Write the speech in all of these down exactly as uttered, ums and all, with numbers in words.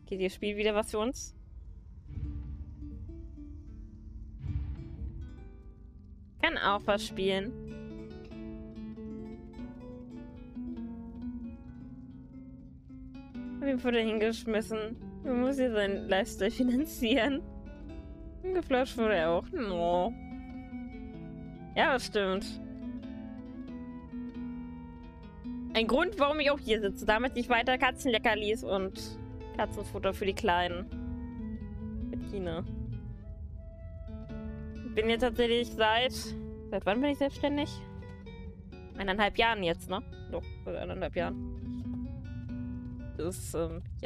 Geht ihr Spiel wieder was für uns? Kann auch was spielen. Wie wurde hingeschmissen? Man muss hier seinen Lifestyle finanzieren. Und geflasht wurde er auch. No. Ja, das stimmt. Ein Grund, warum ich auch hier sitze, damit ich weiter Katzenleckerlis und Katzenfutter für die Kleinen bediene. Ich bin jetzt tatsächlich seit... Seit wann bin ich selbstständig? Eineinhalb Jahren jetzt, ne? Doch, seit eineinhalb Jahren. Das ist, ähm, ja.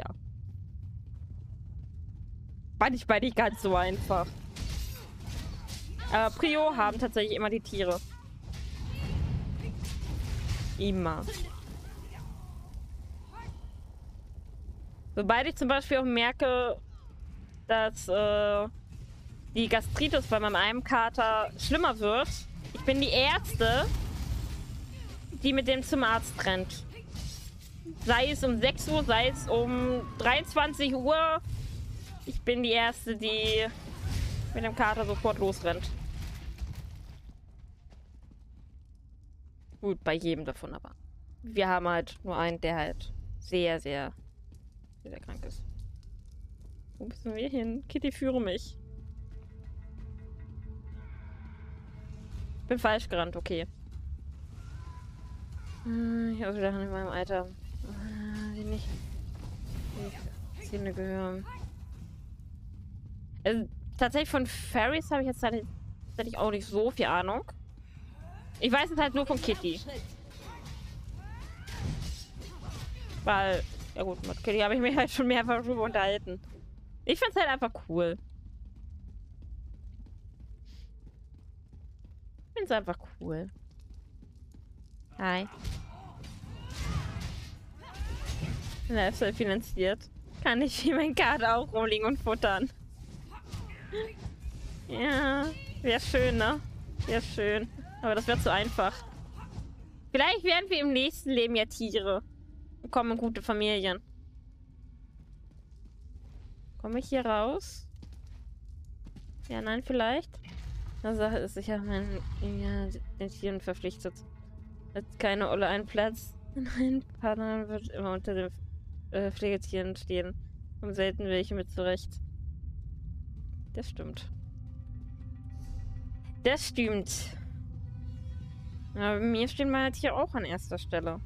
War nicht bei nicht ganz so einfach. Aber Prio haben tatsächlich immer die Tiere. Immer. Sobald ich zum Beispiel auch merke, dass äh, die Gastritis bei meinem einen Kater schlimmer wird, ich bin die Erste, die mit dem zum Arzt rennt. Sei es um sechs Uhr, sei es um dreiundzwanzig Uhr. Ich bin die Erste, die mit dem Kater sofort losrennt. Gut, bei jedem davon aber. Wir haben halt nur einen, der halt sehr, sehr, sehr, sehr krank ist. Wo müssen wir hin? Kitty, führe mich. Ich bin falsch gerannt, okay. Ich habe wieder in meinem Alter. Die nicht. Die Zähne gehören. Also, tatsächlich von Fairies habe ich jetzt tatsächlich auch nicht so viel Ahnung. Ich weiß es halt nur von Kitty. Weil, ja gut, mit Kitty habe ich mich halt schon mehrfach drüber unterhalten. Ich finde es halt einfach cool. Ich finde es einfach cool. Hi. Lifestyle finanziert. Kann ich wie mein Kater auch rumliegen und futtern. Ja, wäre schön, ne? Wäre schön. Aber das wäre zu einfach. Vielleicht werden wir im nächsten Leben ja Tiere. Und kommen in gute Familien. Komme ich hier raus? Ja, nein, vielleicht. Die Sache ist, ich habe meinen ja, den Tieren verpflichtet. Hat keine Olle einen Platz. Mein Partner wird immer unter den äh, Pflegetieren stehen. Und selten welche mit zurecht. Das stimmt. Das stimmt. Aber mir stehen meine Tiere auch an erster Stelle.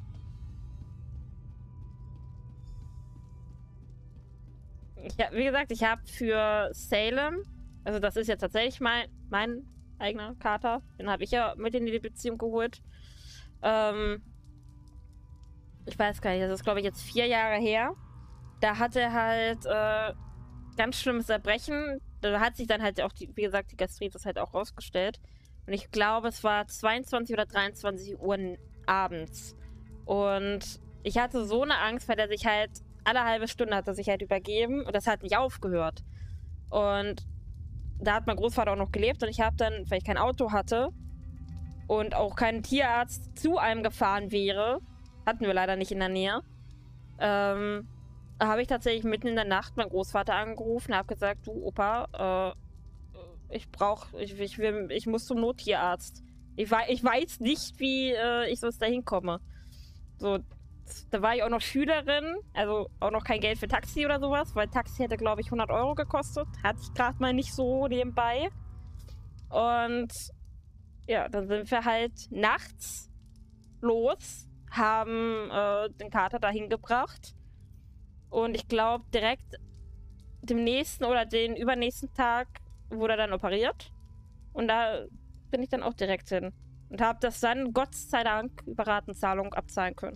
Ich hab, wie gesagt, ich habe für Salem, also das ist ja tatsächlich mein, mein eigener Kater, den habe ich ja mit in die Beziehung geholt. Ähm, ich weiß gar nicht, das ist glaube ich jetzt vier Jahre her. Da hatte er halt äh, ganz schlimmes Erbrechen. Da hat sich dann halt auch, die, wie gesagt, die Gastritis halt auch rausgestellt. Und ich glaube, es war zweiundzwanzig oder dreiundzwanzig Uhr abends. Und ich hatte so eine Angst, weil er sich halt alle halbe Stunde hat er sich halt übergeben. Und das hat nicht aufgehört. Und da hat mein Großvater auch noch gelebt. Und ich habe dann, weil ich kein Auto hatte und auch kein Tierarzt zu einem gefahren wäre, hatten wir leider nicht in der Nähe, ähm, habe ich tatsächlich mitten in der Nacht meinen Großvater angerufen und habe gesagt, du Opa, äh, ich brauche, ich, ich, will, ich muss zum Nottierarzt. Ich, ich weiß nicht, wie äh, ich sonst da hinkomme. So, da war ich auch noch Schülerin, also auch noch kein Geld für Taxi oder sowas, weil Taxi hätte, glaube ich, hundert Euro gekostet. Hatte ich gerade mal nicht so nebenbei. Und ja, dann sind wir halt nachts los, haben äh, den Kater dahin gebracht. Und ich glaube, direkt dem nächsten oder den übernächsten Tag wurde er dann operiert. Und da bin ich dann auch direkt hin. Und habe das dann, Gott sei Dank, über Ratenzahlung abzahlen können.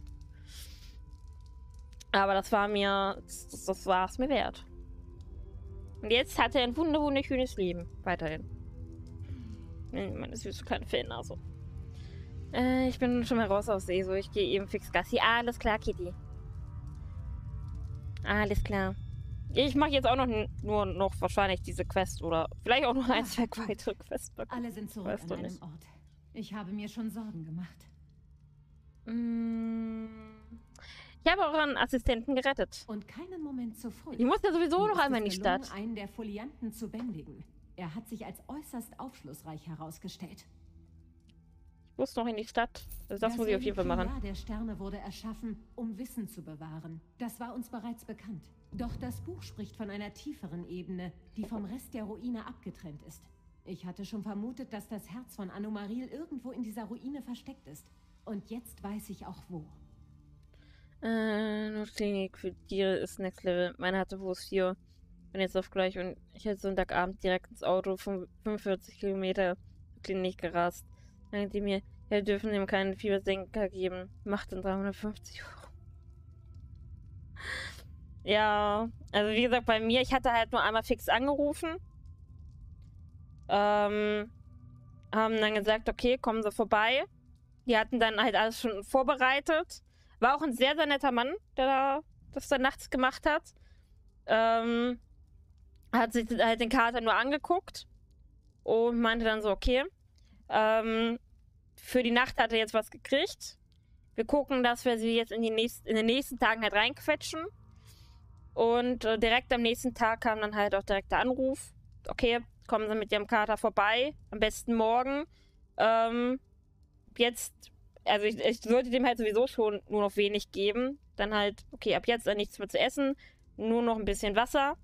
Aber das war mir, das, das war es mir wert. Und jetzt hat er ein wunder wunderschönes Leben. Weiterhin. Meine süße kleine Fellnase. Äh, ich bin schon mal raus aus See, so ich gehe eben fix Gassi. Alles klar, Kitty. Alles klar. Ich mache jetzt auch noch nur noch wahrscheinlich diese Quest oder vielleicht auch noch ein, zwei weitere Quests. Alle sind zurück weißt an einem nicht. Ort. Ich habe mir schon Sorgen gemacht. Mm, Ich habe euren Assistenten gerettet. Und keinen Moment zu früh. Ich muss ja sowieso Mir noch ist einmal in es die gelungen, Stadt. einen der Folianten zu bändigen. Er hat sich als äußerst aufschlussreich herausgestellt. Ich muss noch in die Stadt. Also das muss ich auf jeden Fall machen. Das der Sterne wurde erschaffen, um Wissen zu bewahren. Das war uns bereits bekannt. Doch das Buch spricht von einer tieferen Ebene, die vom Rest der Ruine abgetrennt ist. Ich hatte schon vermutet, dass das Herz von Anomaril irgendwo in dieser Ruine versteckt ist. Und jetzt weiß ich auch wo. Äh, nur Klinik für Tiere ist Next Level. Meine hatte Fuß vier. Bin jetzt auf gleich und ich hätte Sonntagabend direkt ins Auto von fünfundvierzig Kilometer zur Klinik gerast. Sagen die mir, ja, dürfen ihm keinen Fiebersenker geben. Macht dann dreihundertfünfzig Euro. Ja, also wie gesagt, bei mir, ich hatte halt nur einmal fix angerufen. Ähm, haben dann gesagt, okay, kommen Sie vorbei. Die hatten dann halt alles schon vorbereitet. War auch ein sehr, sehr netter Mann, der da das dann nachts gemacht hat. Ähm, hat sich halt den Kater nur angeguckt und meinte dann so, okay, ähm, für die Nacht hat er jetzt was gekriegt. Wir gucken, dass wir sie jetzt in, die nächsten, in den nächsten Tagen halt reinquetschen. Und äh, direkt am nächsten Tag kam dann halt auch direkt der Anruf. Okay, kommen Sie mit Ihrem Kater vorbei. Am besten morgen. Ähm, jetzt, also ich, ich sollte dem halt sowieso schon nur noch wenig geben. Dann halt, okay, ab jetzt dann nichts mehr zu essen. Nur noch ein bisschen Wasser.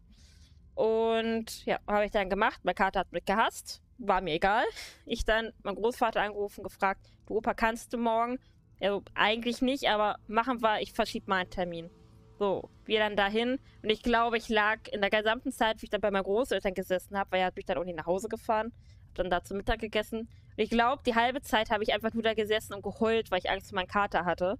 Und ja, habe ich dann gemacht. Mein Kater hat mich gehasst. War mir egal. Ich dann meinen Großvater angerufen, gefragt, du Opa, kannst du morgen? Also eigentlich nicht, aber machen wir, ich verschiebe meinen Termin. So, wir dann dahin. Und ich glaube, ich lag in der gesamten Zeit, wie ich dann bei meinen Großeltern gesessen habe, weil er hat mich dann auch nicht nach Hause gefahren. Hab dann da zum Mittag gegessen. Und ich glaube, die halbe Zeit habe ich einfach nur da gesessen und geheult, weil ich Angst vor meinem Kater hatte.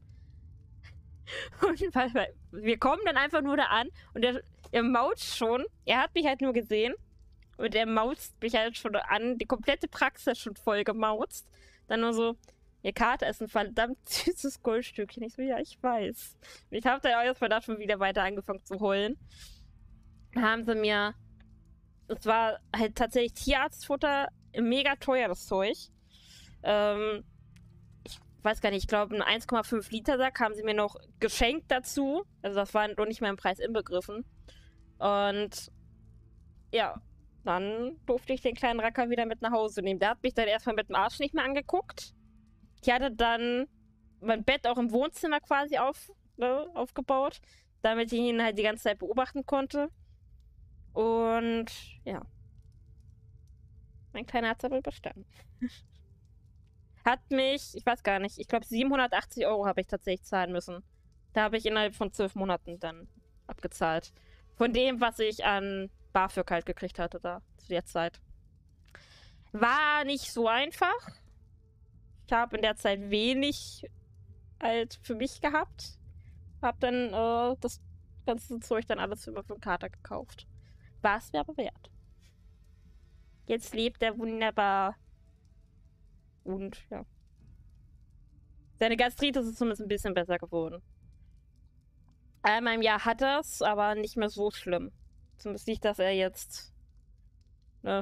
Und weil, weil, wir kommen dann einfach nur da an und er, er mauzt schon. Er hat mich halt nur gesehen. Und er mauzt mich halt schon an. Die komplette Praxis schon voll gemauzt. Dann nur so, ihr Kater ist ein verdammt süßes Goldstückchen. Ich so, ja, ich weiß. Und ich habe dann auch erstmal da schon wieder weiter angefangen zu heulen. Dann haben sie mir, es war halt tatsächlich Tierarztfutter, mega teuer, das Zeug. Ähm, ich weiß gar nicht, ich glaube, einen eins Komma fünf Liter Sack haben sie mir noch geschenkt dazu. Also das war noch nicht mehr im Preis inbegriffen. Und ja, dann durfte ich den kleinen Racker wieder mit nach Hause nehmen. Der hat mich dann erstmal mit dem Arsch nicht mehr angeguckt. Ich hatte dann mein Bett auch im Wohnzimmer quasi auf, ne, aufgebaut, damit ich ihn halt die ganze Zeit beobachten konnte. Und ja. Mein kleiner hat es aber bestanden. Hat mich, ich weiß gar nicht, ich glaube siebenhundertachtzig Euro habe ich tatsächlich zahlen müssen. Da habe ich innerhalb von zwölf Monaten dann abgezahlt. Von dem, was ich an BAföG halt gekriegt hatte da zu der Zeit. War nicht so einfach. Ich habe in der Zeit wenig halt für mich gehabt. Hab dann äh, das ganze Zeug dann alles für den Kater gekauft. War es mir aber wert. Jetzt lebt er wunderbar. Und ja. Seine Gastritis ist zumindest ein bisschen besser geworden. Einmal im Jahr hat er es, aber nicht mehr so schlimm. Zumindest nicht, dass er jetzt ne,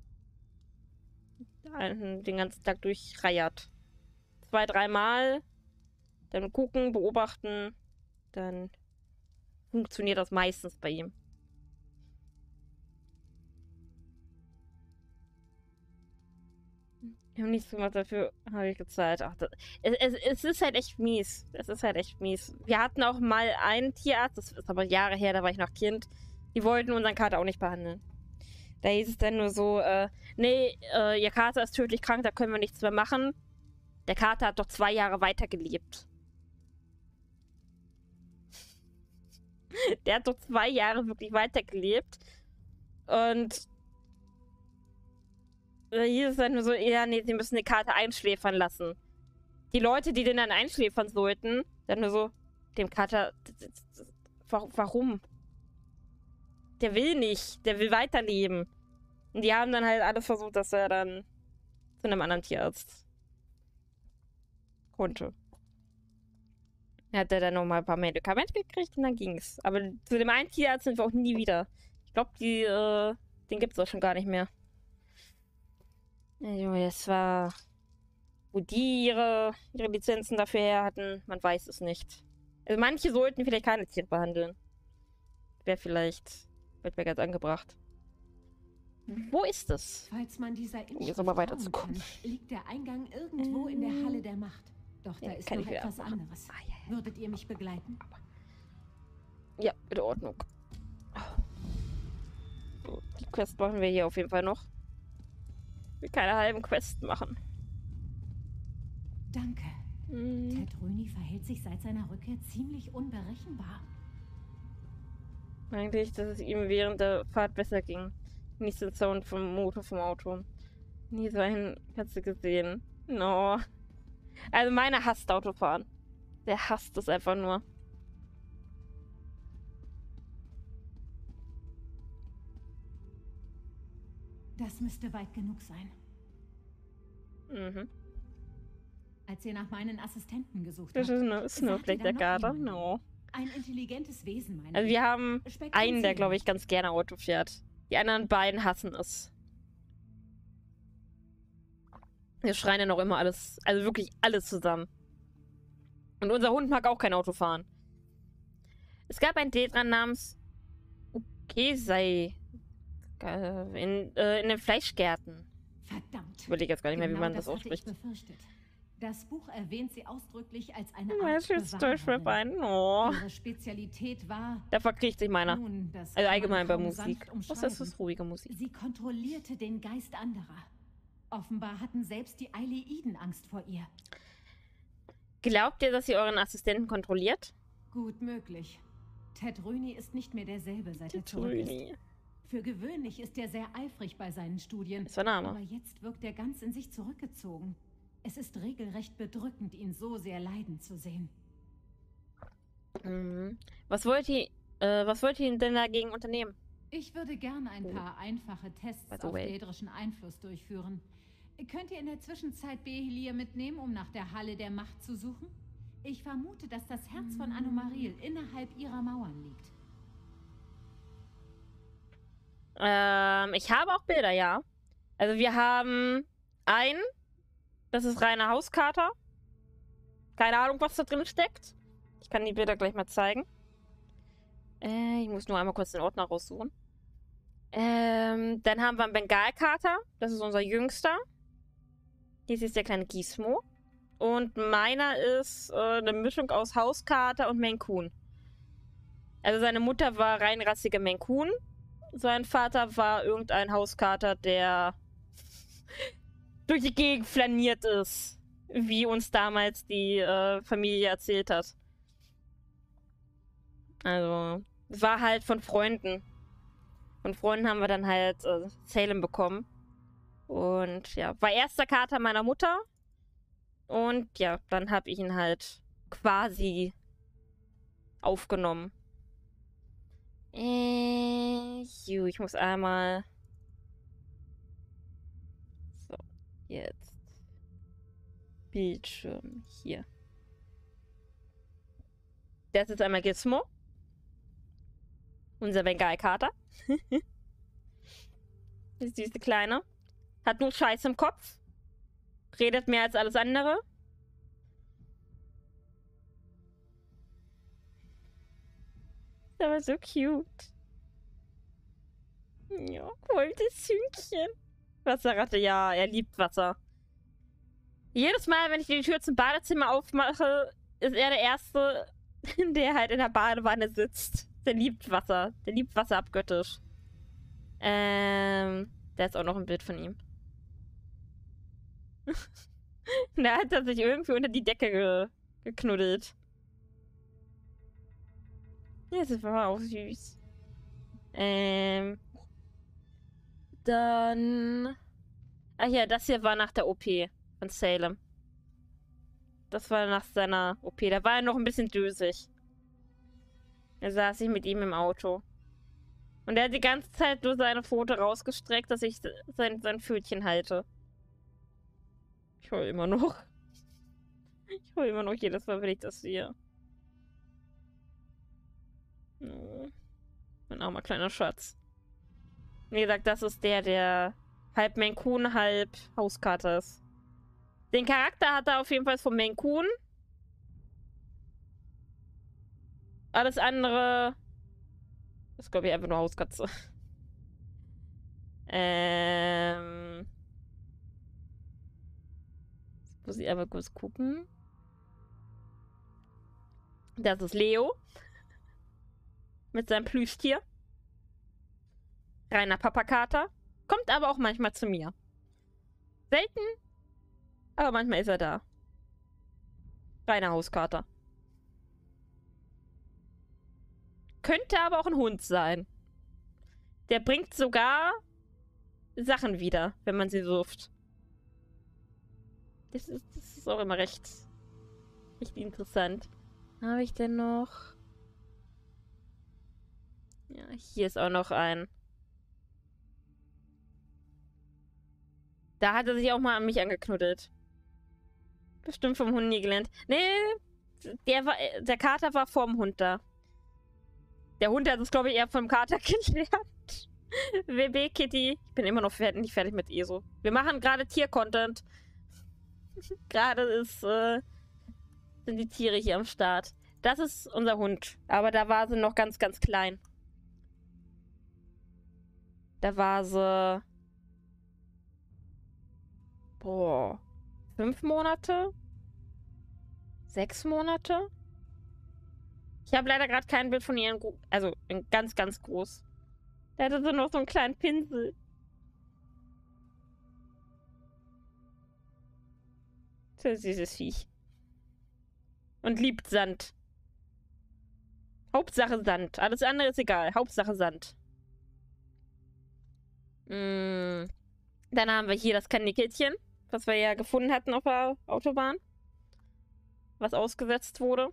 den ganzen Tag durchreiert. Zwei, dreimal, dann gucken, beobachten, dann funktioniert das meistens bei ihm. Ich habe nichts gemacht, dafür habe ich gezahlt. Ach, das, es, es, es ist halt echt mies. Es ist halt echt mies. Wir hatten auch mal einen Tierarzt, das ist aber Jahre her, da war ich noch Kind. Die wollten unseren Kater auch nicht behandeln. Da hieß es dann nur so, äh, nee, äh, ihr Kater ist tödlich krank, da können wir nichts mehr machen. Der Kater hat doch zwei Jahre weitergelebt. Der hat doch zwei Jahre wirklich weitergelebt. Und da hieß es dann nur so, ja, nee, sie müssen den Kater einschläfern lassen. Die Leute, die den dann einschläfern sollten, dann nur so, dem Kater, warum? Der will nicht, der will weiterleben. Und die haben dann halt alles versucht, dass er dann zu einem anderen Tierarzt konnte. Er hat dann nochmal ein paar Medikamente gekriegt und dann ging's. Aber zu dem einen Tierarzt sind wir auch nie wieder. Ich glaube, die, äh, den gibt's auch schon gar nicht mehr. Also, es war, wo die ihre, ihre Lizenzen dafür her hatten, man weiß es nicht. Also manche sollten vielleicht keine Tiere behandeln. Wäre vielleicht, wird mir ganz angebracht. Wo ist es? Falls man dieser Um Inschrift jetzt aber trauen weiterzukommen. kann, liegt der Eingang irgendwo in der Halle der Macht. Doch da Ja, ist kann noch ich wieder etwas abmachen. anderes. Ah, ja, ja. Würdet ihr mich begleiten? Ja, in Ordnung. So, die Quest machen wir hier auf jeden Fall noch. Ich will keine halben Quests machen. Danke. Hm. Ted Röni verhält sich seit seiner Rückkehr ziemlich unberechenbar. Eigentlich, dass es ihm während der Fahrt besser ging. Nicht den Sound vom Motor vom Auto. Nie so einen hast du gesehen. No. Also meiner hasst Autofahren. Der hasst es einfach nur. Das müsste weit genug sein. Mhm. Als ihr nach meinen Assistenten gesucht Das habt, ist eine Snowflake der Garde. No. ein intelligentes Wesen, meine Also ich. wir haben Speck einen, und der Seele. glaube ich ganz gerne Auto fährt. Die anderen beiden hassen es. Wir schreien ja noch immer alles, also wirklich alles zusammen. Und unser Hund mag auch kein Auto fahren. Es gab einen Detran namens Ukesei äh, in, äh, in den Fleischgärten. Verdammt. Ich überlege jetzt gar nicht mehr, wie Genau man das hatte ich ausspricht. befürchtet. Das Buch erwähnt sie ausdrücklich als eine Was Art ist Deutsch für Bewahrerin. ein? Oh. Ihre Spezialität war, Da verkriecht sich meiner. nun, das Also kann allgemein man bei kaum Musik. sanft Was ist umschreiben. das ruhige Musik? Sie kontrollierte den Geist anderer. Offenbar hatten selbst die Eileiden Angst vor ihr. Glaubt ihr, dass ihr euren Assistenten kontrolliert? Gut möglich. Ted Röni ist nicht mehr derselbe, seit er Ted zurück ist. Röni. Für gewöhnlich ist er sehr eifrig bei seinen Studien. Das war Name. Aber jetzt wirkt er ganz in sich zurückgezogen. Es ist regelrecht bedrückend, ihn so sehr leiden zu sehen. Mhm. Was wollt ihr, äh, was wollt ihr denn dagegen unternehmen? Ich würde gern ein Oh. paar einfache Tests By the auf way. daedrischen Einfluss durchführen. Könnt ihr in der Zwischenzeit Behelir mitnehmen, um nach der Halle der Macht zu suchen? Ich vermute, dass das Herz von Anomaril innerhalb ihrer Mauern liegt. Ähm, ich habe auch Bilder, ja. Also wir haben einen, das ist reiner Hauskater. Keine Ahnung, was da drin steckt. Ich kann die Bilder gleich mal zeigen. Äh, ich muss nur einmal kurz den Ordner raussuchen. Ähm, dann haben wir einen Bengalkater. Das ist unser jüngster. Dies ist der kleine Gizmo. Und meiner ist äh, eine Mischung aus Hauskater und Maine Coon. Also seine Mutter war reinrassige Maine Coon. Sein Vater war irgendein Hauskater, der durch die Gegend flaniert ist. Wie uns damals die äh, Familie erzählt hat. Also, es war halt von Freunden. Von Freunden haben wir dann halt äh, Salem bekommen. Und ja, war erster Kater meiner Mutter. Und ja, dann habe ich ihn halt quasi aufgenommen. Äh, ju, ich muss einmal... So, jetzt. Bildschirm, hier. Das ist einmal Gizmo. Unser Bengalkater. Die süße Kleine. Hat nur Scheiß im Kopf. Redet mehr als alles andere. Ist aber so cute. Ja, goldes Hühnchen. Wasserratte, ja, er liebt Wasser. Jedes Mal, wenn ich die Tür zum Badezimmer aufmache, ist er der Erste, der halt in der Badewanne sitzt. Der liebt Wasser. Der liebt Wasser abgöttisch. Ähm, da ist auch noch ein Bild von ihm. Da hat er sich irgendwie unter die Decke ge geknuddelt. Ja, das war auch süß. Ähm. Dann. Ach ja, das hier war nach der O P von Salem. Das war nach seiner O P. Da war er noch ein bisschen dösig. Da saß ich mit ihm im Auto. Und er hat die ganze Zeit nur seine Pfote rausgestreckt, dass ich sein, sein Pfötchen halte. Ich heul immer noch. Ich heul immer noch jedes Mal, wenn ich das sehe. Oh. Mein armer kleiner Schatz. Wie gesagt, das ist der, der halb Maine Coon, halb Hauskater ist. Den Charakter hat er auf jeden Fall von Maine Coon. Alles andere ist, glaube ich, einfach nur Hauskatze. ähm. Jetzt muss ich einfach kurz gucken. Das ist Leo. Mit seinem Plüschtier. Reiner Papakater. Kommt aber auch manchmal zu mir. Selten, aber manchmal ist er da. Reiner Hauskater. Könnte aber auch ein Hund sein. Der bringt sogar Sachen wieder, wenn man sie wirft. Das ist, das ist auch immer recht, recht interessant. Was habe ich denn noch? Ja, hier ist auch noch ein. Da hat er sich auch mal an mich angeknuddelt. Bestimmt vom Hund nie gelernt. Nee, der, war, der Kater war vorm Hund da. Der Hund hat es, glaube ich, eher vom Kater gelernt. W B Kitty. Ich bin immer noch fertig, nicht fertig mit E S O. Wir machen gerade Tier-Content. Gerade ist, äh, sind die Tiere hier am Start. Das ist unser Hund. Aber da war sie noch ganz, ganz klein. Da war sie... Boah. Fünf Monate? Sechs Monate? Ich habe leider gerade kein Bild von ihr. In also in ganz, ganz groß. Da hatte sie noch so einen kleinen Pinsel. So ein süßes Viech. Und liebt Sand. Hauptsache Sand. Alles andere ist egal. Hauptsache Sand. Mm. Dann haben wir hier das Kanickelchen, was wir ja gefunden hatten auf der Autobahn. Was ausgesetzt wurde.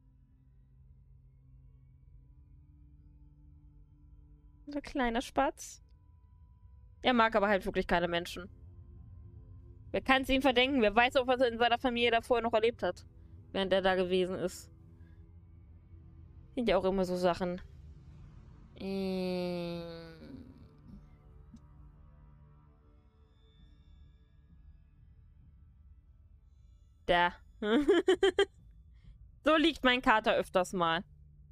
So ein kleiner Spatz. Er mag aber halt wirklich keine Menschen. Wer kann es ihm verdenken? Wer weiß auch, was er in seiner Familie da vorher noch erlebt hat. Während er da gewesen ist. Sind ja auch immer so Sachen. Ähm... Da. So liegt mein Kater öfters mal.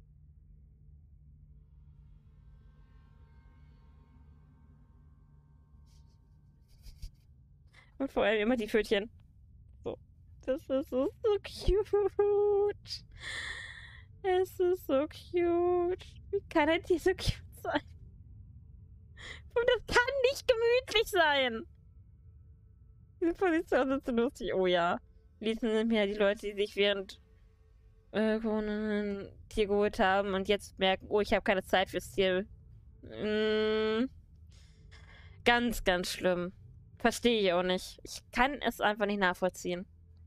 Und vor allem immer die Pfötchen. So. Das ist so, so cute. Es ist so cute. Wie kann ein Tier so cute sein? Und das kann nicht gemütlich sein. Diese Position ist so lustig. Oh ja. Ließen sind ja die Leute, die sich während äh, ein Tier geholt haben und jetzt merken, oh, ich habe keine Zeit fürs Tier. Mm, ganz, ganz schlimm. Verstehe ich auch nicht. Ich kann es einfach nicht nachvollziehen.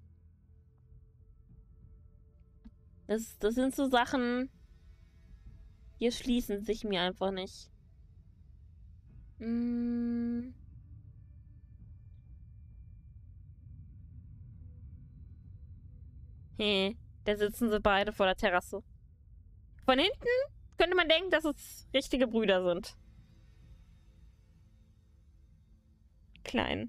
Das, das sind so Sachen, die schließen sich mir einfach nicht. Mm. Hey, da sitzen sie beide vor der Terrasse. Von hinten könnte man denken, dass es richtige Brüder sind. Klein.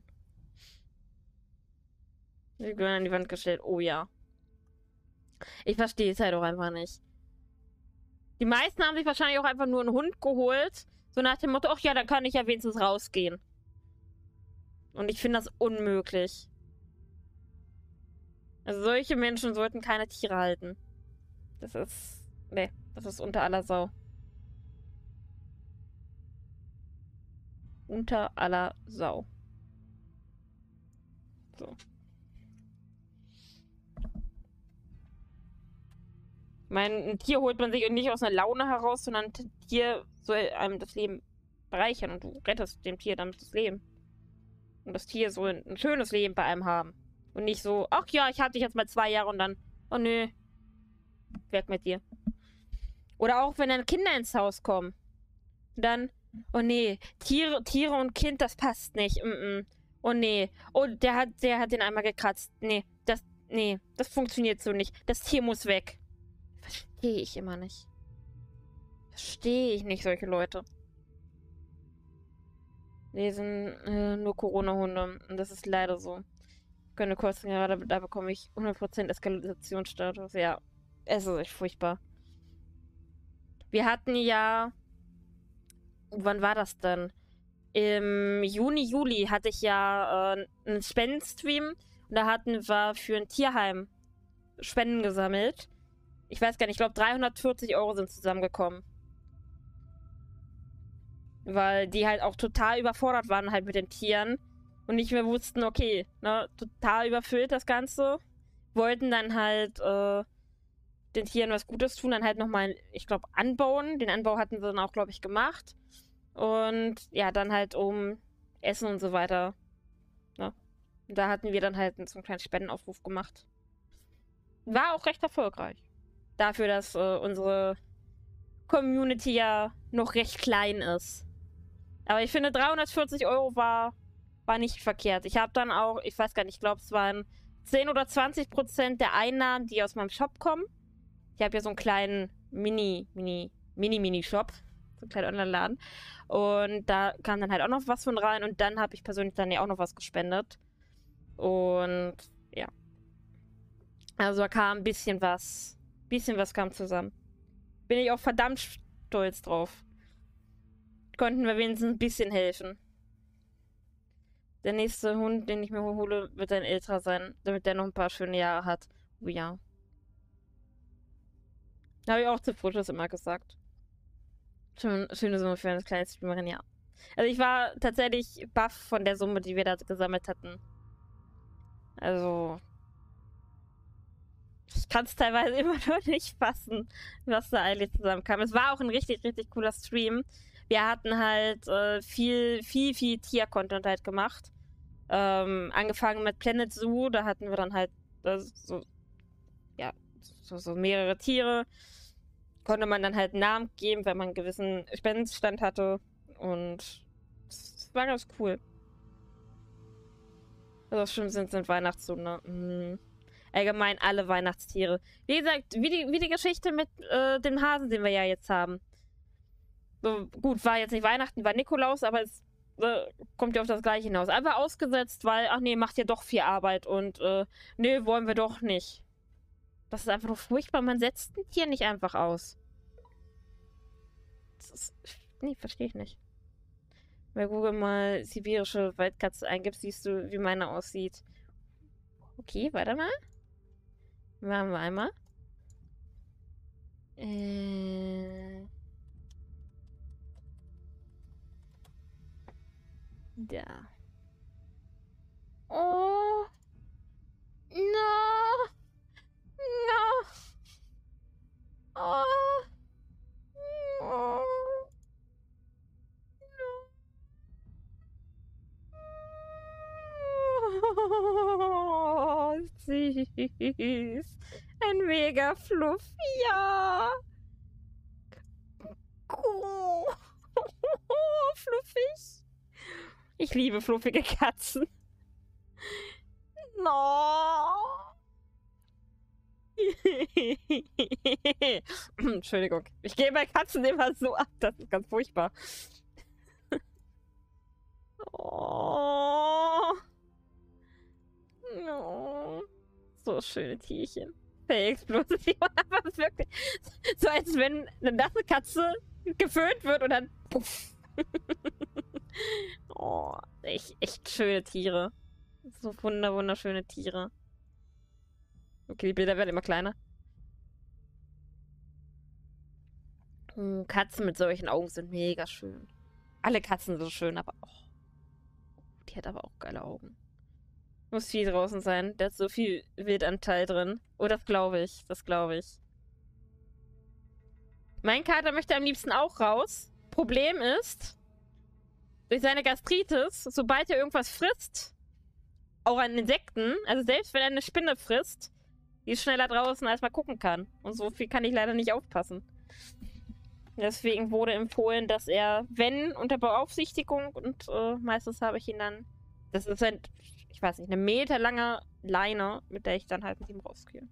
Sie gehören an die Wand gestellt. Oh ja. Ich verstehe es halt auch einfach nicht. Die meisten haben sich wahrscheinlich auch einfach nur einen Hund geholt. So nach dem Motto, ach ja, dann kann ich ja wenigstens rausgehen. Und ich finde das unmöglich. Also solche Menschen sollten keine Tiere halten. Das ist... Nee, das ist unter aller Sau. Unter aller Sau. So. Ich meine, ein Tier holt man sich nicht aus einer Laune heraus, sondern ein Tier soll einem das Leben bereichern und du rettest dem Tier damit das Leben. Und das Tier soll ein schönes Leben bei einem haben. Und nicht so, ach ja, ich hatte dich jetzt mal zwei Jahre und dann, oh nö, weg mit dir. Oder auch, wenn dann Kinder ins Haus kommen. Und dann, oh nee, Tiere, Tiere und Kind, das passt nicht. Mm -mm. Oh nee, oh, der hat, der hat den einmal gekratzt. Nee, das, nee, das funktioniert so nicht. Das Tier muss weg. Verstehe ich immer nicht. Verstehe ich nicht, solche Leute. Die sind äh, nur Corona-Hunde. Und das ist leider so. Keine Kosten gerade, da bekomme ich hundert Prozent Eskalationsstatus. Ja, es ist echt furchtbar. Wir hatten ja... Wann war das denn? Im Juni, Juli hatte ich ja äh, einen Spendenstream. Und da hatten wir für ein Tierheim Spenden gesammelt. Ich weiß gar nicht, ich glaube dreihundertvierzig Euro sind zusammengekommen. Weil die halt auch total überfordert waren halt mit den Tieren. Und nicht mehr wussten, okay, ne, total überfüllt das Ganze. Wollten dann halt äh, den Tieren was Gutes tun, dann halt nochmal, ich glaube, anbauen. Den Anbau hatten sie dann auch, glaube ich, gemacht. Und ja, dann halt um Essen und so weiter. Ne? Und da hatten wir dann halt so einen kleinen Spendenaufruf gemacht. War auch recht erfolgreich. Dafür, dass äh, unsere Community ja noch recht klein ist. Aber ich finde, dreihundertvierzig Euro war, war nicht verkehrt. Ich habe dann auch, ich weiß gar nicht, ich glaube, es waren zehn oder zwanzig Prozent der Einnahmen, die aus meinem Shop kommen. Ich habe ja so einen kleinen Mini, Mini, Mini-Mini-Shop. So einen kleinen Online-Laden. Und da kam dann halt auch noch was von rein. Und dann habe ich persönlich dann ja auch noch was gespendet. Und ja. Also da kam ein bisschen was. Bisschen was kam zusammen. Bin ich auch verdammt stolz drauf. Konnten wir wenigstens ein bisschen helfen. Der nächste Hund, den ich mir hole, wird ein älterer sein, damit der noch ein paar schöne Jahre hat. Oh ja. Habe ich auch zu Fotos immer gesagt. Schön, schöne Summe für eine kleine Streamerin, ja. Also ich war tatsächlich baff von der Summe, die wir da gesammelt hatten. Also... Ich kann es teilweise immer noch nicht fassen, was da eigentlich zusammenkam. Es war auch ein richtig, richtig cooler Stream. Wir hatten halt äh, viel, viel, viel Tier-Content halt gemacht. Ähm, angefangen mit Planet Zoo, da hatten wir dann halt äh, so, ja, so, so mehrere Tiere. Konnte man dann halt einen Namen geben, wenn man einen gewissen Spendenstand hatte. Und das war ganz cool. Also schlimm sind, sind Weihnachtszoo, ne? Mhm. Allgemein alle Weihnachtstiere. Wie gesagt, wie die, wie die Geschichte mit äh, dem Hasen, den wir ja jetzt haben. So, gut, war jetzt nicht Weihnachten, war Nikolaus, aber es äh, kommt ja auf das Gleiche hinaus. Einfach ausgesetzt, weil, ach nee, macht ja doch viel Arbeit und äh, nee, wollen wir doch nicht. Das ist einfach nur furchtbar. Man setzt ein Tier nicht einfach aus. Das ist, nee, verstehe ich nicht. Bei Google mal sibirische Waldkatze eingibst, siehst du, wie meine aussieht. Okay, warte mal. Machen wir einmal. Äh. Da. Oh. No. No. Oh. Oh. Oh, süß. Ein mega Fluff. Ja. Oh. Fluffig. Ich liebe fluffige Katzen. No. Entschuldigung. Ich gehe bei Katzen immer so ab. Das ist ganz furchtbar. Oh. No. So schöne Tierchen. Fake-Explosion. Aber wirklich. So als wenn eine nasse Katze geföhnt wird und dann puff. Oh, echt, echt schöne Tiere. So wunder, wunderschöne Tiere. Okay, die Bilder werden immer kleiner. Katzen mit solchen Augen sind mega schön. Alle Katzen sind schön, aber oh, die hat aber auch geile Augen. Muss viel draußen sein. Da ist so viel Wildanteil drin. Oh, das glaube ich. Das glaube ich. Mein Kater möchte am liebsten auch raus. Problem ist, durch seine Gastritis, sobald er irgendwas frisst, auch an Insekten, also selbst wenn er eine Spinne frisst, die ist schneller draußen, als man gucken kann. Und so viel kann ich leider nicht aufpassen. Deswegen wurde empfohlen, dass er, wenn, unter Beaufsichtigung, und äh, meistens habe ich ihn dann, das ist ein, ich weiß nicht, eine meterlange Leine, mit der ich dann halt mit ihm rausgehe.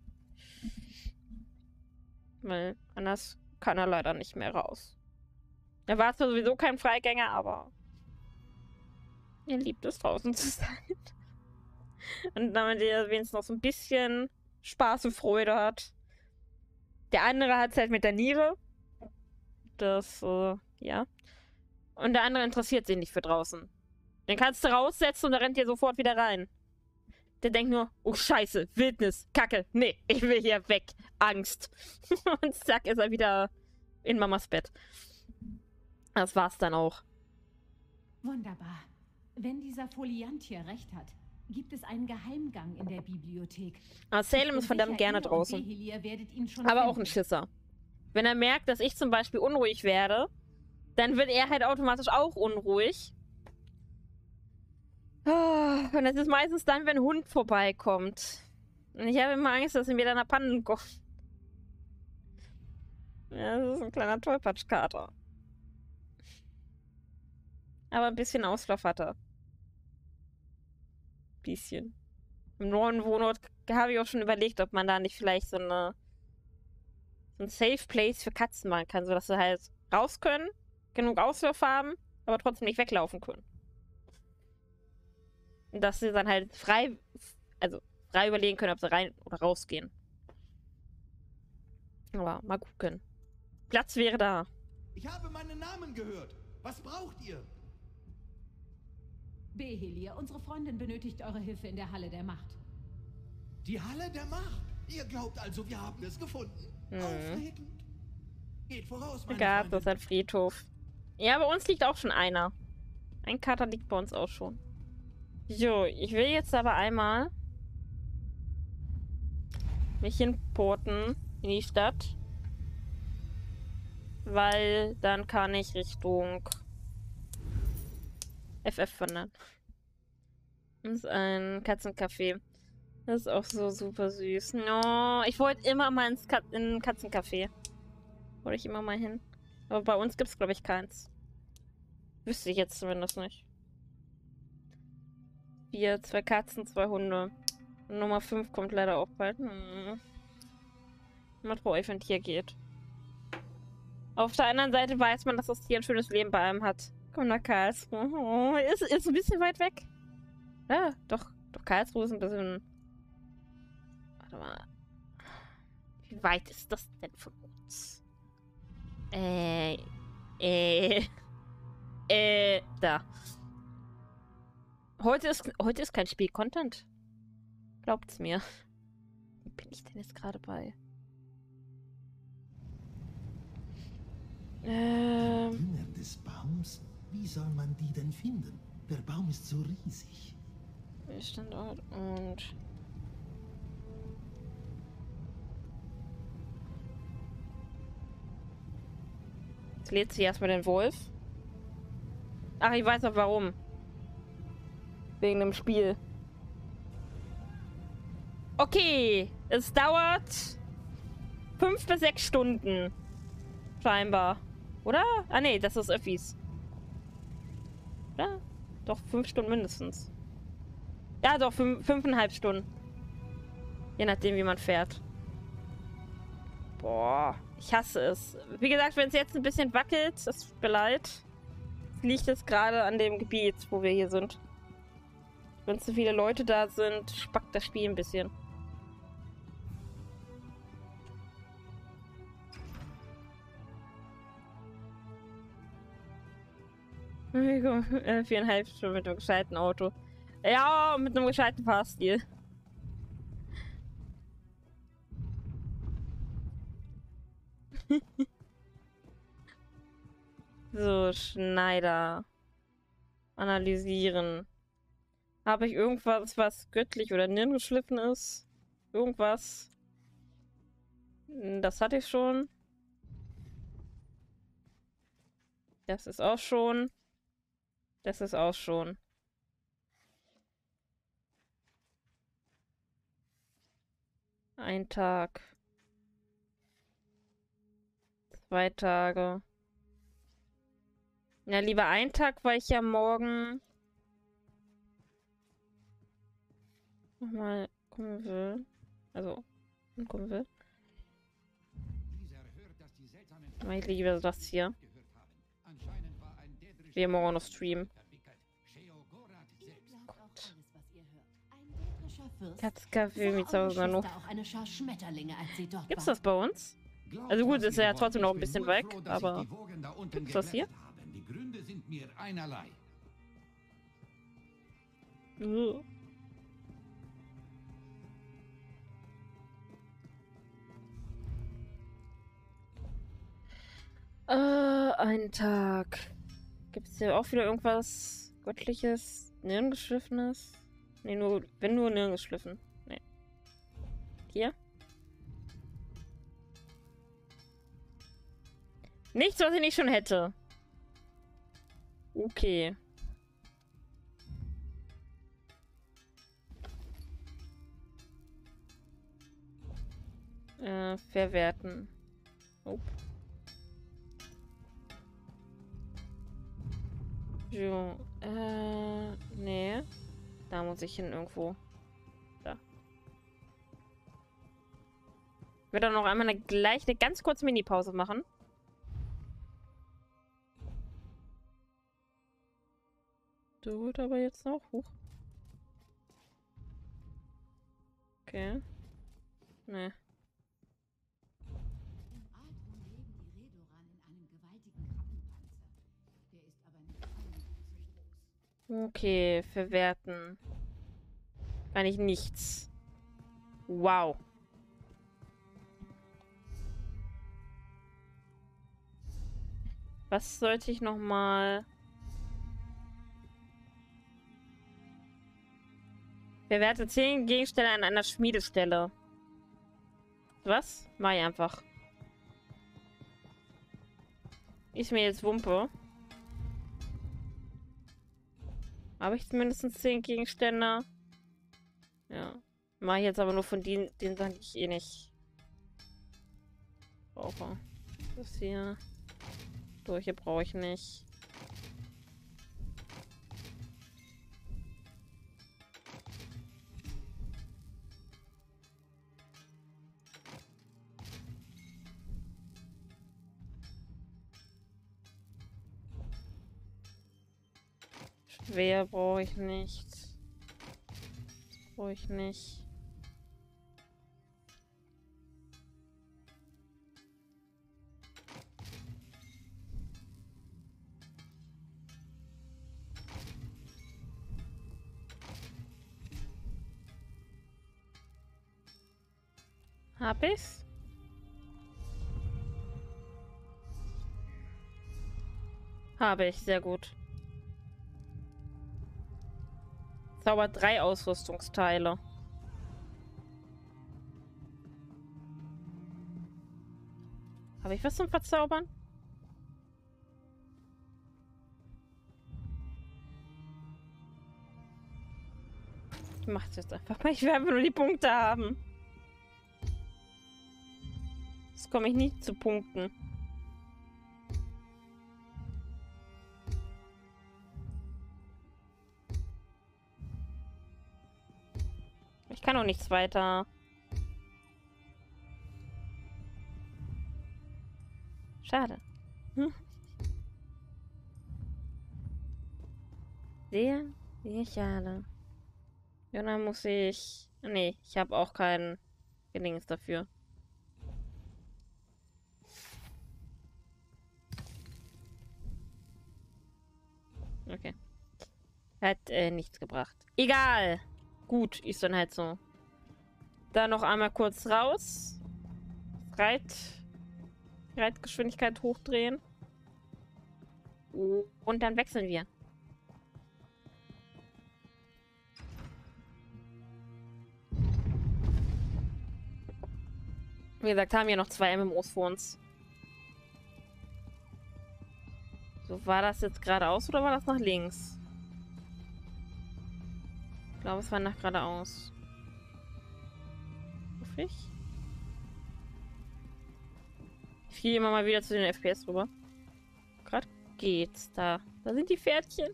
Weil anders kann er leider nicht mehr raus. Er war zwar sowieso kein Freigänger, aber er liebt es, draußen zu sein. Und damit er wenigstens noch so ein bisschen Spaß und Freude hat. Der andere hat es halt mit der Niere. Das, äh, ja. Und der andere interessiert sich nicht für draußen. Den kannst du raussetzen und der rennt dir sofort wieder rein. Der denkt nur, oh Scheiße, Wildnis, Kacke, nee, ich will hier weg, Angst. Und zack, ist er wieder in Mamas Bett. Das war's dann auch. Wunderbar. Wenn dieser Foliant hier recht hat, gibt es einen Geheimgang in der Bibliothek. Aber Salem ist verdammt gerne draußen. Aber auch ein Schisser. Wenn er merkt, dass ich zum Beispiel unruhig werde, dann wird er halt automatisch auch unruhig. Und das ist meistens dann, wenn ein Hund vorbeikommt. Und ich habe immer Angst, dass er mir dann nach Pannen kommt. Ja, das ist ein kleiner Tollpatschkater. Aber ein bisschen Auslauf hat er. Bisschen. Im neuen Wohnort habe ich auch schon überlegt, ob man da nicht vielleicht so eine so ein Safe Place für Katzen machen kann, sodass sie halt raus können, genug Auslauf haben, aber trotzdem nicht weglaufen können. Und dass sie dann halt frei, also frei überlegen können, ob sie rein oder rausgehen. Aber mal gucken. Platz wäre da. Ich habe meinen Namen gehört. Was braucht ihr? Behelir, unsere Freundin benötigt eure Hilfe in der Halle der Macht. Die Halle der Macht? Ihr glaubt also, wir haben es gefunden? Hm. Aufregend. Geht voraus, meine Egal, das Freundin. ist ein Friedhof. Ja, bei uns liegt auch schon einer. Ein Kater liegt bei uns auch schon. So, ich will jetzt aber einmal mich hinporten in die Stadt. Weil dann kann ich Richtung F F wandern. Das ist ein Katzencafé. Das ist auch so super süß. No, ich wollte immer mal ins Kat in ein Katzencafé. Wollte ich immer mal hin. Aber bei uns gibt es, glaube ich, keins. Wüsste ich jetzt zumindest nicht. Vier, zwei Katzen, zwei Hunde. Und Nummer fünf kommt leider auch bald. Hm. Mal traurig, wenn ein Tier geht. Auf der anderen Seite weiß man, dass das Tier ein schönes Leben bei einem hat. Komm nach Karlsruhe. Oh, ist, ist ein bisschen weit weg. Ja, doch. Doch Karlsruhe ist ein bisschen... Warte mal. Wie weit ist das denn von uns? Äh... Äh... Äh... Da. Heute ist, heute ist kein Spiel-Content. Glaubt's mir. Wo bin ich denn jetzt gerade bei? Ähm... Jünger des Baums? Wie soll man die denn finden? Der Baum ist so riesig. Standort und... Jetzt lädt sie erstmal den Wolf. Ach, ich weiß auch warum. Wegen dem Spiel. Okay, es dauert fünf bis sechs Stunden. Scheinbar. Oder? Ah nee, das ist Öffis. Oder? Doch, fünf Stunden mindestens. Ja, doch, fünf, fünfeinhalb Stunden. Je nachdem, wie man fährt. Boah, ich hasse es. Wie gesagt, wenn es jetzt ein bisschen wackelt, das tut mir leid. Es liegt jetzt gerade an dem Gebiet, wo wir hier sind. Wenn zu viele Leute da sind, spackt das Spiel ein bisschen. Viereinhalb Stunden mit einem gescheiten Auto. Ja, mit einem gescheiten Fahrstil. So, Schneider. Analysieren. Habe ich irgendwas, was göttlich oder nirgendschliffen ist? Irgendwas? Das hatte ich schon. Das ist auch schon. Das ist auch schon. Ein Tag. Zwei Tage. Ja, lieber ein Tag, weil ich ja morgen nochmal kommen will. Also, kommen will. Aber ich liebe das hier. Wir morgen noch streamen. Katzencafé mit Sausano. Gibt's das bei uns? Also gut, ist ja trotzdem noch ein bisschen weg, aber... Ist das hier? Die Gründe sind mir einerlei. Uh. Äh, ein Tag. Gibt es hier auch wieder irgendwas Göttliches, Nirgendschliffenes? Nee, nur, wenn nur Nirgendschliffen. Nee. Hier? Nichts, was ich nicht schon hätte. Okay. Äh, verwerten. Oh. So, äh, nee. Da muss ich hin irgendwo. Da. Ich werde dann noch einmal eine, gleich eine ganz kurze Mini-Pause machen. Dauert aber jetzt noch. Huch. Okay. Nee. Okay, verwerten. Kann ich nichts. Wow. Was sollte ich noch mal... Verwerte zehn Gegenstände an einer Schmiedestelle. Was? Mach ich einfach. Ist mir jetzt Wumpe. Habe ich mindestens zehn Gegenstände? Ja. Mache ich jetzt aber nur von den, den Sachen, die ich eh nicht brauche. Das hier. Solche brauche ich nicht. Schwer brauche ich nicht. Brauche ich nicht. Hab ich's? Habe ich, sehr gut. Zauber drei Ausrüstungsteile. Habe ich was zum Verzaubern? Ich mach's jetzt einfach mal. Ich will einfach nur die Punkte haben. Jetzt komme ich nicht zu Punkten. Ich kann auch nichts weiter. Schade. Hm. Sehr, sehr schade. Ja, dann muss ich... Nee, ich habe auch kein Gedings dafür. Okay. Hat äh, nichts gebracht. Egal. Gut, ist dann halt so. Dann noch einmal kurz raus. Reit... Reitgeschwindigkeit hochdrehen. Und dann wechseln wir. Wie gesagt, haben wir noch zwei M M Os vor uns. So, war das jetzt geradeaus oder war das nach links? Ich glaube, es war nach geradeaus. Hoffe ich. Ich gehe immer mal wieder zu den F P S rüber. Gerade geht's da. Da sind die Pferdchen.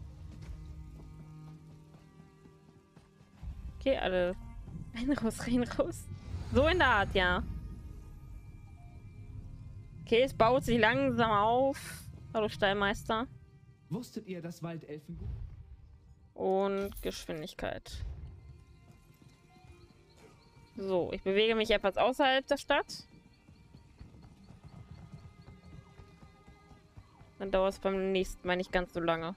Okay, alle. Rein, raus, rein, raus. So in der Art, ja. Okay, es baut sich langsam auf. Hallo Stallmeister. Wusstet ihr, dass Waldelfen... Und Geschwindigkeit. So, ich bewege mich etwas außerhalb der Stadt. Dann dauert es beim nächsten Mal nicht ganz so lange.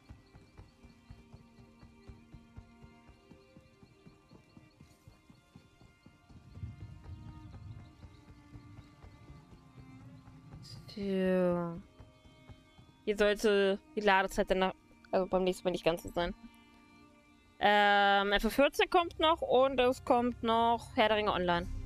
So. Hier sollte die Ladezeit dann also beim nächsten Mal nicht ganz so sein. Ähm, F vierzehn kommt noch und es kommt noch Herr der Ringe Online.